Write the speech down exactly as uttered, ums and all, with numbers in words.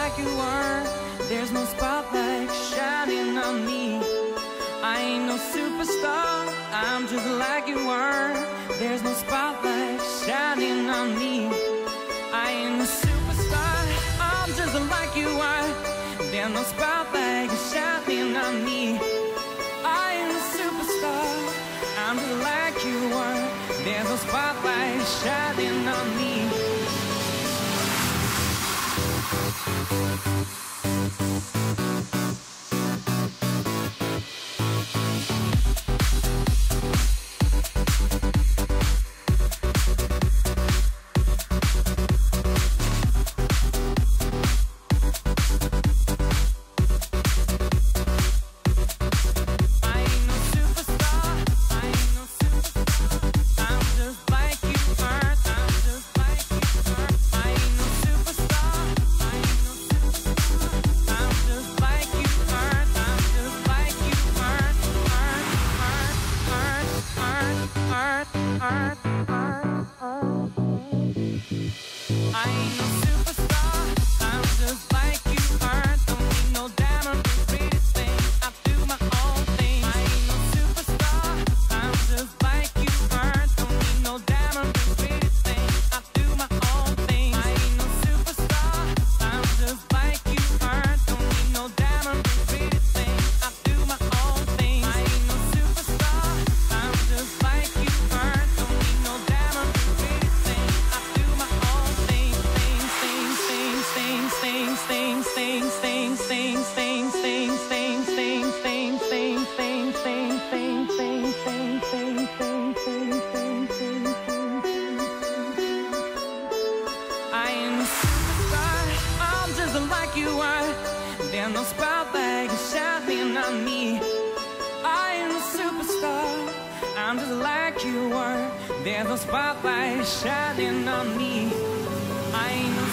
like you are. There's no spotlight shining on me. I ain't no superstar, I'm just like you are. There's no spotlight shining on me. I ain't no superstar, I'm just like you are. There's no spotlight shining on me. I ain't no superstar, I'm just like you are. There's no spotlight shining on me. There's no spotlight shining on me. I ain't a superstar, I'm just like you are. There's no spotlight shining on me. I ain't no